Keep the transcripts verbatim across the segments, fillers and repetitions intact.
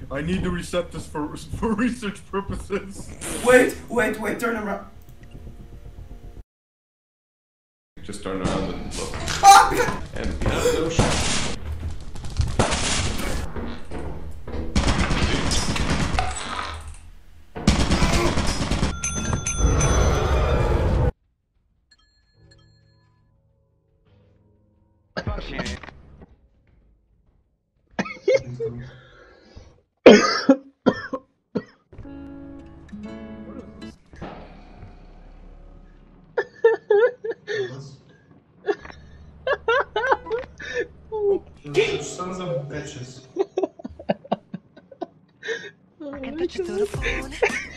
I need to reset this for for research purposes. Wait, wait, wait, turn around. Just turn around and look. Ah! And you have no shot. Sons of bitches. I bet you through the phone.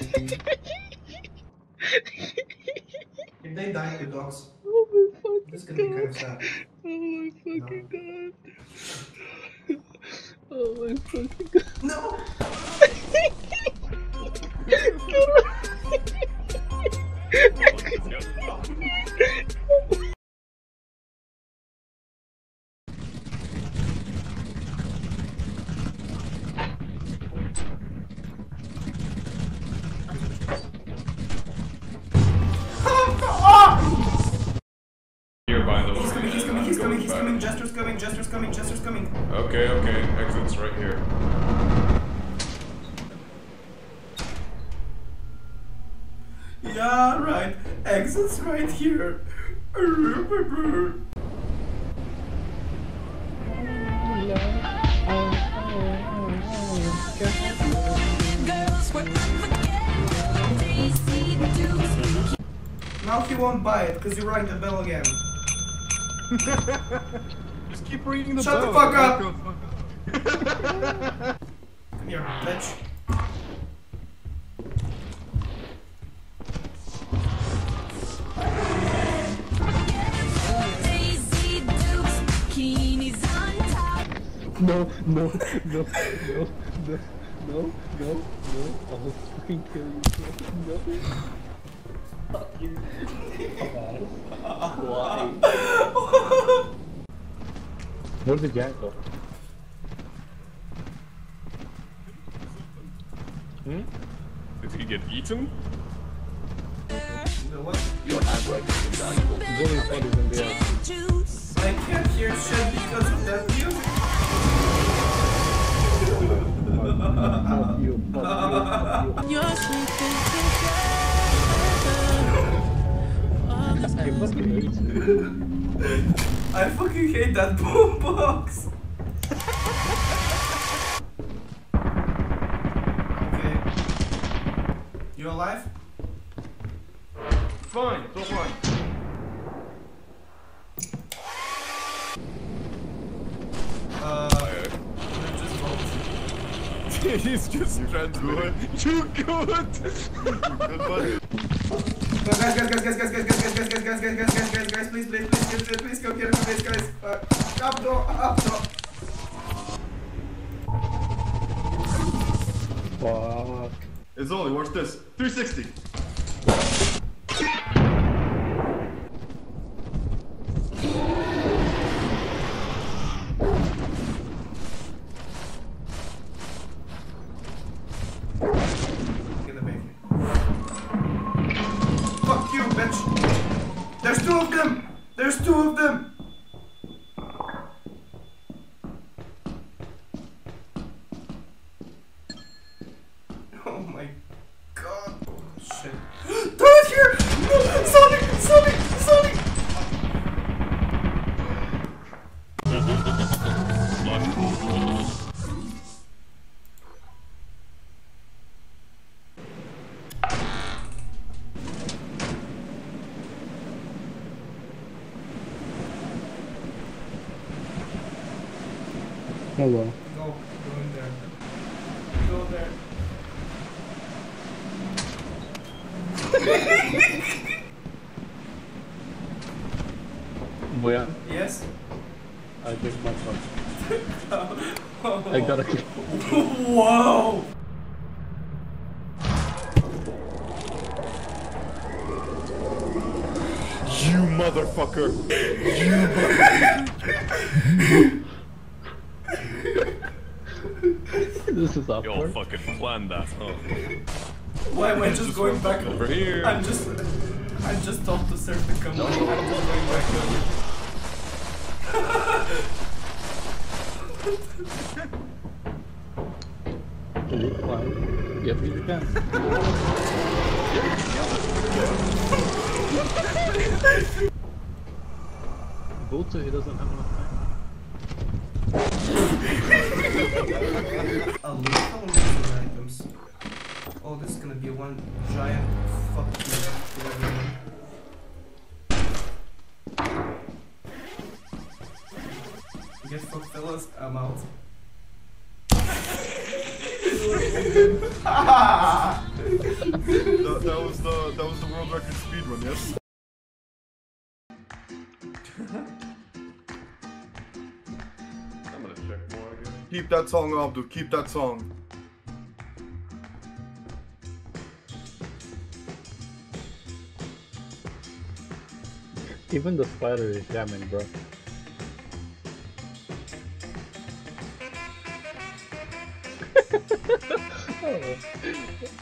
If they die, the dogs. Oh my fucking This is gonna be kind of god. sad. Oh my fucking No. god. Oh my fucking god. No! Here, by the way. He's coming, he's coming, I'm he's going coming, he's back. coming, Jester's coming, Jester's coming, Jester's coming. Okay, okay. Exit's right here. Yeah, right. Exit's right here. Now he won't buy it because you rang the bell again. Just keep ringing the Shut bell. the fuck up! up! Come here, bitch. No, no, no, no, no, no, no, no, no. I'll fucking kill you. No. Fuck you. Why? Where's the jack go? Hmm? Did he get eaten? You know what? Your handwriting is invaluable. There's only bodies in the air. I can't hear shit because of that music. Fuck you, fuck you, fuck you. You're sleeping I fucking hate you. I fucking hate that boombox. Okay. You alive? Fine, so fine. Uh, just vote. He's just transmitting. Too good! Guys, guys, guys, guys, guys, guys, guys, guys, guys, guys, guys, guys, guys, guys, guys, please, please, please, please, please, come here, please, guys. Uh, up door, up door. Fuck. It's only, watch this. three sixty. Get the baby. Fuck you, bitch. There's two of them. There's two of them. Oh my god. Shit. They're here! No! Sonic! Sonic! Sonic! Hello. Go. Go in there. Go there. Boya, Yes? I just my fuck. I gotta keep. Whoa! You motherfucker! You This is Just Y'all upward. fucking planned that, huh? Why am I just going back? Over here. I'm just, I'm just told to serve the company. I'm just going back over. Will you climb? Yep, you can. Vulture, he doesn't have enough time. I'll leave all these items. Oh, this is gonna be one giant fuck you to everyone. Get fucked, fellas. I'm out. that, that was the that was the world record speed run, yes? I'm gonna check more again. Keep that song, Abdul. Keep that song. Even the spider is jamming, bro. Oh.